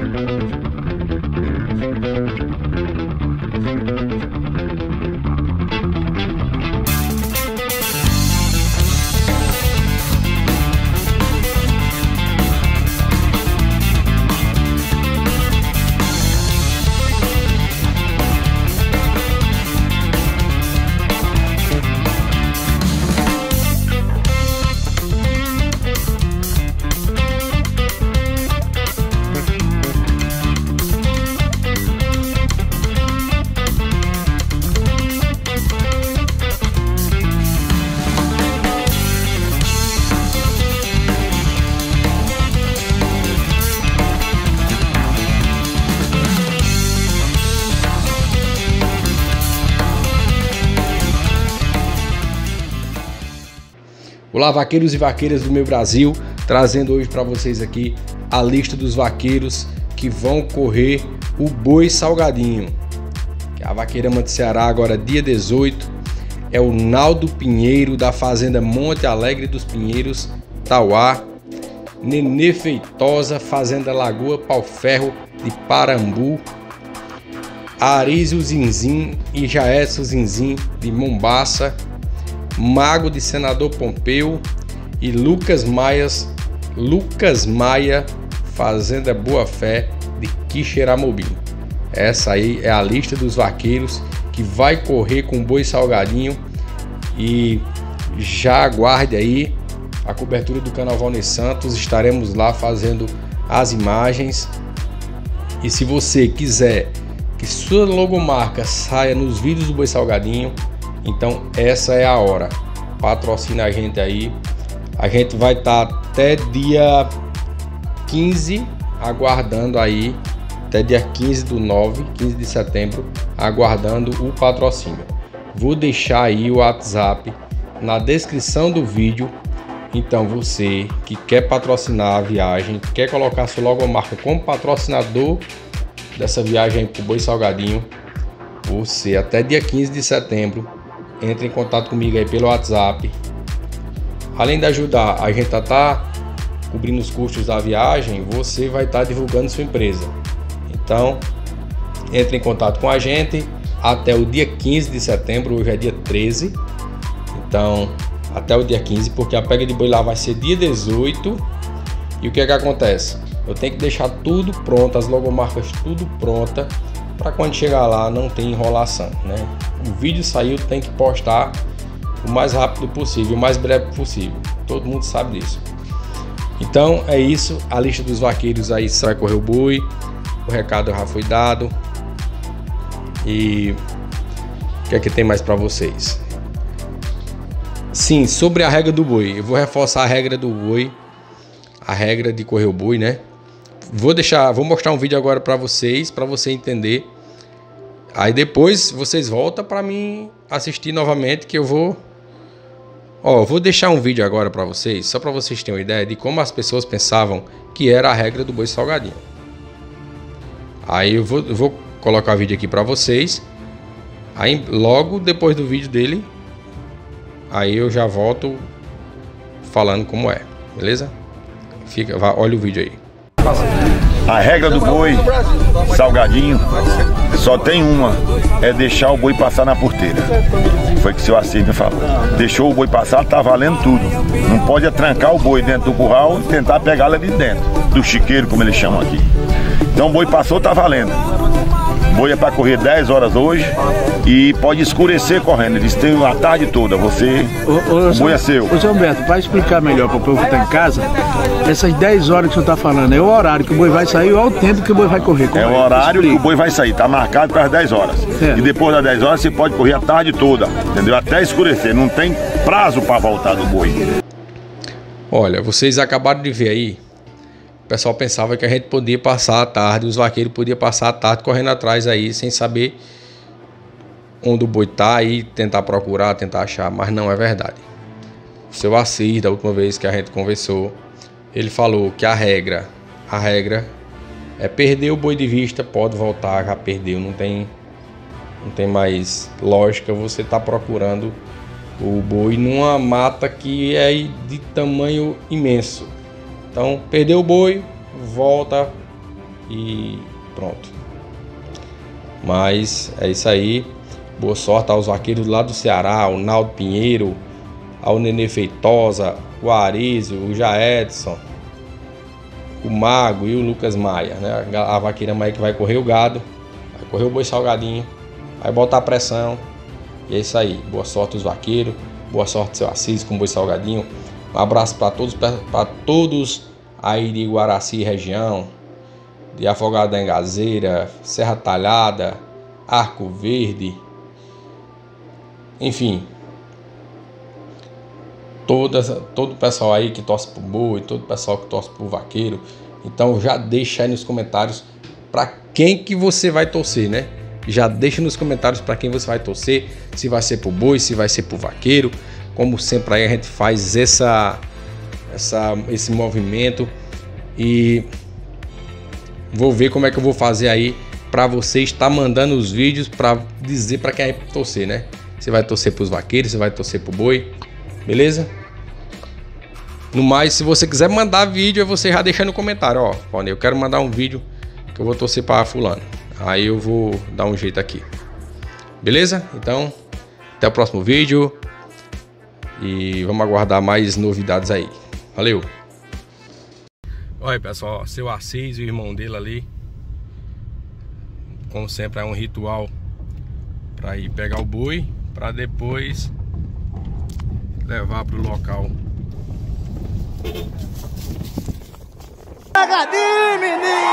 Olá, vaqueiros e vaqueiras do meu Brasil, trazendo hoje para vocês aqui a lista dos vaqueiros que vão correr o Boi Salgadinho. A vaqueira Monte Ceará, agora dia 18, é o Naldo Pinheiro, da fazenda Monte Alegre dos Pinheiros, Tauá. Nenê Feitosa, fazenda Lagoa Pau Ferro de Parambu. Arísio Zinzin e Jaécio Zinzin de Mombaça. Mago de Senador Pompeu e Lucas Maia, fazenda Boa Fé de Quixeramobim. Essa aí é a lista dos vaqueiros que vai correr com o Boi Salgadinho, e já aguarde aí a cobertura do canal Valnei Santos. Estaremos lá fazendo as imagens, e se você quiser que sua logomarca saia nos vídeos do Boi Salgadinho, então essa é a hora. Patrocina a gente aí. A gente vai estar até dia 15 aguardando aí, até dia 15 de setembro, aguardando o patrocínio. Vou deixar aí o WhatsApp na descrição do vídeo. Então você que quer patrocinar a viagem, quer colocar sua logomarca como patrocinador dessa viagem para o Boi Salgadinho, você até dia 15 de setembro entre em contato comigo aí pelo WhatsApp. Além de ajudar a gente a estar cobrindo os custos da viagem, você vai estar divulgando sua empresa. Então entre em contato com a gente até o dia 15 de setembro. Hoje é dia 13, então até o dia 15, porque a pega de boi lá vai ser dia 18. E o que é que acontece? Eu tenho que deixar tudo pronto, as logomarcas tudo pronta, para quando chegar lá não tem enrolação, né? O vídeo saiu, tem que postar o mais rápido possível, o mais breve possível. Todo mundo sabe disso. Então é isso, a lista dos vaqueiros aí vai correr o boi. O recado já foi dado. E o que é que tem mais para vocês? Sim, sobre a regra do boi, eu vou reforçar a regra do boi, a regra de correr o boi, né? Vou mostrar um vídeo agora para você entender. Aí depois vocês voltam para mim assistir novamente, que eu vou deixar um vídeo agora para vocês, só para vocês terem uma ideia de como as pessoas pensavam que era a regra do Boi Salgadinho. Aí eu vou colocar o vídeo aqui para vocês. Aí logo depois do vídeo dele, aí eu já volto falando como é, beleza? Olha o vídeo aí. A regra do boi salgadinho só tem uma, é deixar o boi passar na porteira. Foi que o seu Assis me falou. Deixou o boi passar, tá valendo tudo. Não pode trancar o boi dentro do curral e tentar pegá-lo ali dentro, do chiqueiro, como eles chamam aqui. Então o boi passou, tá valendo. O boi é para correr 10 horas hoje e pode escurecer correndo. Eles têm a tarde toda. O boi é seu. Ô, Zé Humberto, vai explicar melhor para o povo que está em casa. Essas 10 horas que o senhor está falando, é o horário que o boi vai sair ou é o tempo que o boi vai correr? É o horário que o boi vai sair. Está marcado para as 10 horas. É. E depois das 10 horas você pode correr a tarde toda, entendeu? Até escurecer. Não tem prazo para voltar do boi. Olha, vocês acabaram de ver aí. O pessoal pensava que a gente podia passar a tarde, os vaqueiros podiam passar a tarde correndo atrás aí, sem saber onde o boi tá, aí tentar procurar, tentar achar, mas não é verdade. O seu Assis, da última vez que a gente conversou, ele falou que a regra é perder o boi de vista, pode voltar, já perdeu, não tem mais lógica você tá procurando o boi numa mata que é de tamanho imenso. Então, perdeu o boi, volta e pronto. Mas é isso aí. Boa sorte aos vaqueiros lá do Ceará, o Naldo Pinheiro, ao Nenê Feitosa, o Arísio, o Jaedson, o Mago e o Lucas Maia, né? A vaqueira Maia que vai correr o gado, vai correr o boi salgadinho, vai botar a pressão. E é isso aí. Boa sorte aos vaqueiros, boa sorte seu Assis com o boi salgadinho. Um abraço para todos aí de Guaraci região, de Afogado da Engazeira, Serra Talhada, Arco Verde, enfim, todo o pessoal aí que torce pro boi, todo o pessoal que torce pro vaqueiro. Então já deixa aí nos comentários para quem que você vai torcer, né? Já deixa nos comentários para quem você vai torcer, se vai ser pro boi, se vai ser pro vaqueiro. Como sempre aí a gente faz esse movimento, e vou ver como é que eu vou fazer aí para você estar mandando os vídeos para dizer para quem vai torcer, né? Você vai torcer pros vaqueiros, você vai torcer pro boi, beleza? No mais, se você quiser mandar vídeo, você já deixa no comentário, ó, eu quero mandar um vídeo que eu vou torcer para fulano. Aí eu vou dar um jeito aqui. Beleza? Então, até o próximo vídeo. E vamos aguardar mais novidades aí. Valeu! Olha, pessoal, seu Assis e o irmão dele ali. Como sempre, é um ritual para ir pegar o boi, para depois levar para o local. Pegadinho, menino!